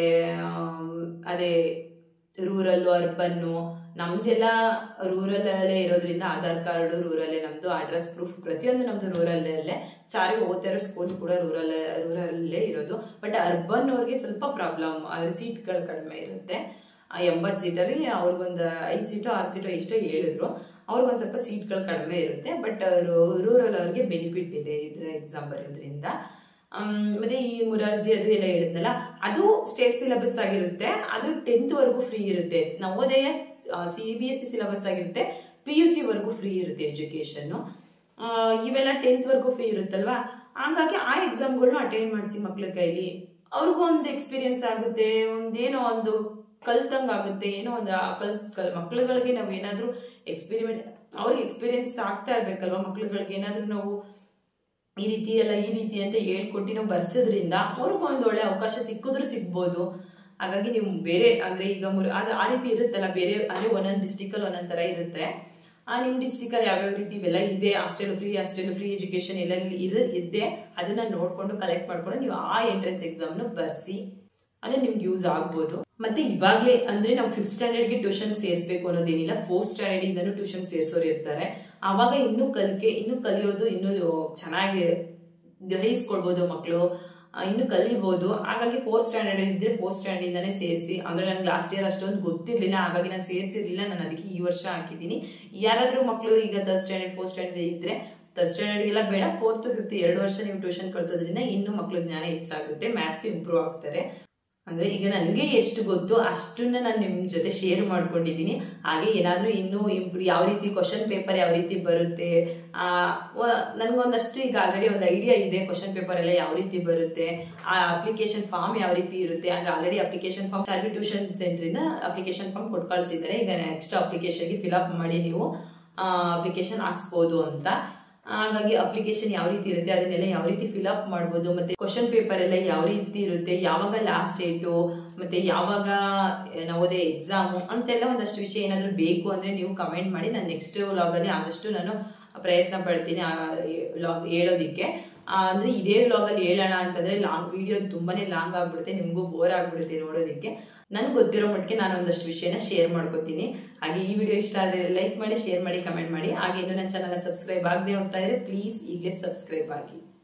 ಅದೇ ರೂರಲ್ಲು ಅರ್ಬನ್ನು, ನಮ್ದೆಲ್ಲ ರೂರಲ್ ಅಲ್ಲೇ ಇರೋದ್ರಿಂದ ಆಧಾರ್ ಕಾರ್ಡ್ ರೂರಲ್ಲೇ, ನಮ್ದು ಅಡ್ರೆಸ್ ಪ್ರೂಫ್ ಪ್ರತಿಯೊಂದು ನಮ್ದು ರೂರಲ್ಲೇ. ಚಾರಿಗೆ ಓದ್ತಾ ಇರೋ ಸ್ಕೂಲ್ ಕೂಡ ರೂರಲ್ ರೂರಲ್ಲೇ ಇರೋದು. ಬಟ್ ಅರ್ಬನ್ ಅವ್ರಿಗೆ ಸ್ವಲ್ಪ ಪ್ರಾಬ್ಲಮ್, ಅದ್ರ ಸೀಟ್ಗಳು ಕಡಿಮೆ ಇರುತ್ತೆ. ಎಂಬತ್ತು ಸೀಟಲ್ಲಿ ಅವ್ರಿಗೊಂದು ಐದು ಸೀಟು ಆರು ಸೀಟು ಇಷ್ಟೋ ಹೇಳಿದ್ರು, ಅವ್ರಿಗೊಂದು ಸ್ವಲ್ಪ ಸೀಟ್ಗಳು ಕಡಿಮೆ ಇರುತ್ತೆ. ಬಟ್ ರೂರಲ್ ಅವ್ರಿಗೆ ಬೆನಿಫಿಟ್ ಇದೆ ಇದ್ರ ಎಕ್ಸಾಮ್ ಬರೋದ್ರಿಂದ. ಮತ್ತೆ ಈ ಮುರಾರ್ಜಿ ಅದು ಎಲ್ಲ ಹೇಳಿದ್ನಲ್ಲ, ಅದು ಸ್ಟೇಟ್ ಸಿಲೆಬಸ್ ಆಗಿರುತ್ತೆ. ಅದು ಟೆಂತ್ ವರ್ಗೂ ಫ್ರೀ ಇರುತ್ತೆ. Navodaya C B S C syllabus ಆಗಿರುತ್ತೆ, ಪಿ ಯು ಸಿ ವರ್ಗೂ ಫ್ರೀ ಇರುತ್ತೆ ಎಜುಕೇಶನ್. ಇವೆಲ್ಲ ಟೆಂತ್ ವರ್ಗೂ ಫ್ರೀ ಇರುತ್ತಲ್ವಾ. ಹಾಗಾಗಿ ಆ ಎಕ್ಸಾಮ್ಗಳನ್ನ ಅಟೆಂಡ್ ಮಾಡಿಸಿ ಮಕ್ಳ ಕೈಲಿ. ಅವ್ರಿಗೂ ಒಂದು ಎಕ್ಸ್ಪೀರಿಯನ್ಸ್ ಆಗುತ್ತೆ, ಒಂದೇನೋ ಒಂದು ಕಲ್ತಂಗ್ ಆಗುತ್ತೆ, ಏನೋ ಒಂದು ಕಲ್ ಕಲ್ ಮಕ್ಳುಗಳಿಗೆ ನಾವು ಏನಾದ್ರೂ ಎಕ್ಸ್ಪೆರಿಮೆಂಟ್, ಅವ್ರಿಗೆ ಎಕ್ಸ್ಪೀರಿಯನ್ಸ್ ಆಗ್ತಾ ಇರ್ಬೇಕಲ್ವಾ. ಮಕ್ಳುಗಳಿಗೆ ಏನಾದ್ರೂ ನಾವು ಈ ರೀತಿ ಎಲ್ಲ ಈ ರೀತಿ ಅಂತ ಹೇಳ್ಕೊಟ್ಟು ನಾವು ಬರ್ಸೋದ್ರಿಂದ ಅವ್ರಿಗೂ ಒಂದು ಒಳ್ಳೆ ಅವಕಾಶ ಸಿಕ್ಕಿದ್ರು ಸಿಗ್ಬೋದು. ಹಾಗಾಗಿ ನೀವು ಬೇರೆ ಅಂದ್ರೆ ಈಗ ಮುರು ಅದು ಆ ರೀತಿ ಇರುತ್ತಲ್ಲ, ಬೇರೆ ಅಂದ್ರೆ ಒಂದೊಂದು ಡಿಸ್ಟಿಕಲ್ಲಿ ಒಂದೊಂದ್ ತರ ಇರುತ್ತೆ. ಆ ನಿಮ್ ಡಿಸ್ಟಿಕಲ್ಲಿ ಯಾವ್ಯಾವ ರೀತಿ ಇವೆಲ್ಲ ಇದೆ, hostel free hostel free education ಎಲ್ಲ ಇರ ಇದೆ ಅದನ್ನ ನೋಡ್ಕೊಂಡು ಕಲೆಕ್ಟ್ ಮಾಡ್ಕೊಂಡು ನೀವು ಆ ಎಂಟ್ರೆನ್ಸ್ ಎಕ್ಸಾಮ್ನ ಬರ್ಸಿ, ಅದು ನಿಮ್ಗೆ ಯೂಸ್ ಆಗ್ಬೋದು. ಮತ್ತೆ ಇವಾಗ್ಲೇ ಅಂದ್ರೆ ನಾವು ಫಿಫ್ತ್ ಸ್ಟ್ಯಾಂಡರ್ಡ್ಗೆ ಟ್ಯೂಷನ್ ಸೇರಿಸಬೇಕು ಅನ್ನೋದೇನಿಲ್ಲ, ಫೋರ್ತ್ ಸ್ಟ್ಯಾಂಡರ್ಡ್ ಇಂದನೂ ಟ್ಯೂಷನ್ ಸೇರಿಸೋರು ಇರ್ತಾರೆ. ಆವಾಗ ಇನ್ನೂ ಕಲಿಕೆ ಇನ್ನೂ ಕಲಿಯೋದು ಇನ್ನೂ ಚೆನ್ನಾಗಿ ಗ್ರಹಿಸ್ಕೊಳ್ಬೋದು ಮಕ್ಕಳು, ಇನ್ನು ಕಲಿಬಹುದು. ಹಾಗಾಗಿ ಫೋರ್ತ್ ಸ್ಟ್ಯಾಂಡರ್ಡ್ ಇದ್ರೆ ಫೋರ್ತ್ ಸ್ಟ್ಯಾಂಡರ್ಡ್ ಇಂದಾನೆ ಸೇರಿಸಿ. ಅಂದ್ರೆ ನಂಗೆ ಲಾಸ್ಟ್ ಇಯರ್ ಅಷ್ಟೊಂದು ಗೊತ್ತಿರ್ಲಿಲ್ಲ, ಹಾಗಾಗಿ ನಾನು ಸೇರಿಸಿರ್ಲಿಲ್ಲ. ನಾನು ಅದಕ್ಕೆ ಈ ವರ್ಷ ಹಾಕಿದ್ದೀನಿ. ಯಾರಾದ್ರೂ ಮಕ್ಕಳು ಈಗ ಥರ್ಡ್ ಸ್ಟ್ಯಾಂಡರ್ಡ್ ಫೋರ್ತ್ ಸ್ಟ್ಯಾಂಡರ್ಡ್ ಇದ್ರೆ ಥರ್ಡ್ ಸ್ಟ್ಯಾಂಡರ್ಡ್ ಎಲ್ಲ ಬೇಡ, ಫೋರ್ತ್ ಫಿಫ್ತ್ ಎರಡು ವರ್ಷ ನೀವು ಟ್ಯೂಷನ್ ಕಳ್ಸೋದ್ರಿಂದ ಇನ್ನೂ ಮಕ್ಕಳು ಜ್ಞಾನ ಹೆಚ್ಚಾಗುತ್ತೆ, ಮ್ಯಾಥ್ಸ್ ಇಂಪ್ರೂವ್ ಆಗ್ತಾರೆ. ಅಂದ್ರೆ ಈಗ ನನಗೆ ಎಷ್ಟು ಗೊತ್ತು ಅಷ್ಟನ್ನ ನಾನು ನಿಮ್ ಜೊತೆ ಶೇರ್ ಮಾಡ್ಕೊಂಡಿದ್ದೀನಿ. ಹಾಗೆ ಏನಾದ್ರೂ ಇನ್ನೂ ಇಂಪ್ರೂವ್, ಯಾವ ರೀತಿ ಕ್ವಶನ್ ಪೇಪರ್ ಯಾವ ರೀತಿ ಬರುತ್ತೆ, ಆ ನನ್ಗೊಂದಷ್ಟು ಈಗ ಆಲ್ರೆಡಿ ಒಂದು ಐಡಿಯಾ ಇದೆ. ಕ್ವಶನ್ ಪೇಪರ್ ಎಲ್ಲ ಯಾವ ರೀತಿ ಬರುತ್ತೆ, ಆ ಅಪ್ಲಿಕೇಶನ್ ಫಾರ್ಮ್ ಯಾವ ರೀತಿ ಇರುತ್ತೆ. ಅಂದ್ರೆ already application form Charvi tuition centre ಇಂದ ಅಪ್ಲಿಕೇಶನ್ ಫಾರ್ಮ್ ಕೊಟ್ಟು ಕಳ್ಸಿದ್ದಾರೆ. ಈಗ ನೆಕ್ಸ್ಟ್ ಅಪ್ಲಿಕೇಶನ್ಗೆ ಫಿಲ್ಅಪ್ ಮಾಡಿ ನೀವು ಅಪ್ಲಿಕೇಶನ್ ಹಾಕ್ಸ್ಬೋದು ಅಂತ. ಹಾಗಾಗಿ ಅಪ್ಲಿಕೇಶನ್ ಯಾವ ರೀತಿ ಇರುತ್ತೆ ಅದನ್ನೆಲ್ಲ ಯಾವ ರೀತಿ ಫಿಲ್ಅಪ್ ಮಾಡ್ಬೋದು, ಮತ್ತೆ ಕ್ವಶನ್ ಪೇಪರ್ ಎಲ್ಲ ಯಾವ ರೀತಿ ಇರುತ್ತೆ, ಯಾವಾಗ ಲಾಸ್ಟ್ ಡೇಟು, ಮತ್ತೆ ಯಾವಾಗ ನವೋದಯ ಎಕ್ಸಾಮು ಅಂತೆಲ್ಲ ಒಂದಷ್ಟು ವಿಷಯ ಏನಾದರೂ ಬೇಕು ಅಂದ್ರೆ ನೀವು ಕಮೆಂಟ್ ಮಾಡಿ. ನಾನು ನೆಕ್ಸ್ಟ್ ವ್ಲಾಗಲ್ಲಿ ಆದಷ್ಟು ನಾನು ಪ್ರಯತ್ನ ಪಡ್ತೀನಿ ವ್ಲಾಗ್ ಹೇಳೋದಿಕ್ಕೆ. ಅಂದ್ರೆ ಇದೇ ವ್ಲಾಗಲ್ಲಿ ಹೇಳೋಣ ಅಂತಂದ್ರೆ ಲಾಂಗ್ ವಿಡಿಯೋ ತುಂಬಾನೇ ಲಾಂಗ್ ಆಗ್ಬಿಡುತ್ತೆ, ನಿಮಗೂ ಬೋರ್ ಆಗ್ಬಿಡುತ್ತೆ ನೋಡೋದಿಕ್ಕೆ. ನನ್ಗೆ ಗೊತ್ತಿರೋ ಮಟ್ಟಿಗೆ ನಾನು ಒಂದಷ್ಟು ವಿಷಯನ ಶೇರ್ ಮಾಡ್ಕೋತೀನಿ. ಹಾಗೆ ಈ ವಿಡಿಯೋ ಇಷ್ಟ ಆದರೆ ಲೈಕ್ ಮಾಡಿ, ಶೇರ್ ಮಾಡಿ, ಕಮೆಂಟ್ ಮಾಡಿ. ಹಾಗೆ ಇನ್ನು ನನ್ನ ಚಾನಲ್ ಸಬ್ಸ್ಕ್ರೈಬ್ ಆಗದೆ ನೋಡ್ತಾ ಇದ್ರೆ ಪ್ಲೀಸ್ ಈಗಲೇ ಸಬ್ಸ್ಕ್ರೈಬ್ ಆಗಿ.